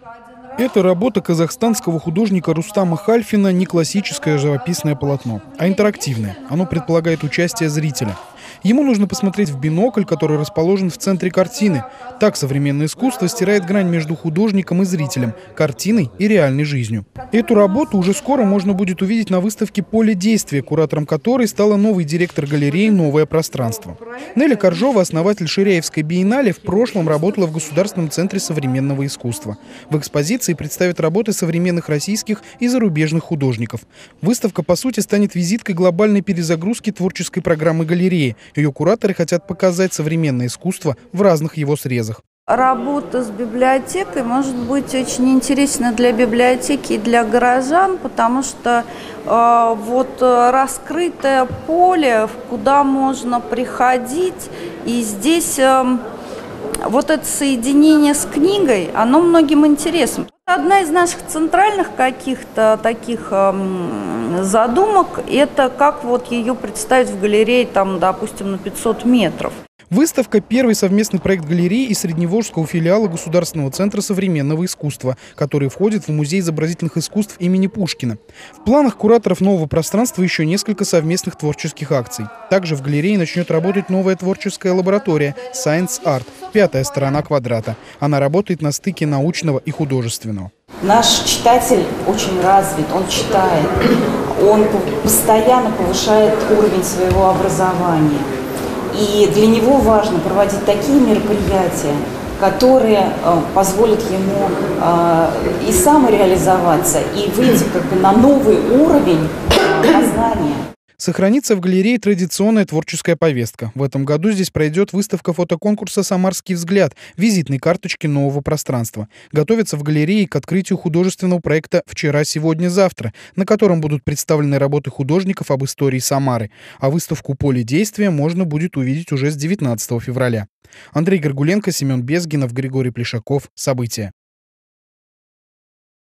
Это работа казахстанского художника Рустама Хальфина не классическое живописное полотно, а интерактивное. Оно предполагает участие зрителя. Ему нужно посмотреть в бинокль, который расположен в центре картины. Так современное искусство стирает грань между художником и зрителем, картиной и реальной жизнью. Эту работу уже скоро можно будет увидеть на выставке «Поле действия», куратором которой стала новый директор галереи «Новое пространство». Неля Коржова, основатель Ширяевской биеннале, в прошлом работала в Государственном центре современного искусства. В экспозиции представят работы современных российских и зарубежных художников. Выставка, по сути, станет визиткой глобальной перезагрузки творческой программы галереи. Ее кураторы хотят показать современное искусство в разных его срезах. Работа с библиотекой может быть очень интересна для библиотеки и для горожан, потому что раскрытое поле, куда можно приходить, и здесь это соединение с книгой, оно многим интересно. Одна из наших центральных каких-то таких задумок – это как ее представить в галерее, допустим, на 500 метров. Выставка – первый совместный проект галереи и Средневолжского филиала Государственного центра современного искусства, который входит в Музей изобразительных искусств имени Пушкина. В планах кураторов «Нового пространства» еще несколько совместных творческих акций. Также в галерее начнет работать новая творческая лаборатория Science Art, пятая сторона квадрата. Она работает на стыке научного и художественного. Наш читатель очень развит, он читает, он постоянно повышает уровень своего образования. И для него важно проводить такие мероприятия, которые позволят ему и самореализоваться, и выйти на новый уровень познания. Сохранится в галерее традиционная творческая повестка. В этом году здесь пройдет выставка фотоконкурса «Самарский взгляд», визитной карточки «Нового пространства». Готовится в галерее к открытию художественного проекта «Вчера, сегодня, завтра», на котором будут представлены работы художников об истории Самары. А выставку «Поле действия» можно будет увидеть уже с 19 февраля. Андрей Горгуленко, Семен Безгинов, Григорий Плешаков. События.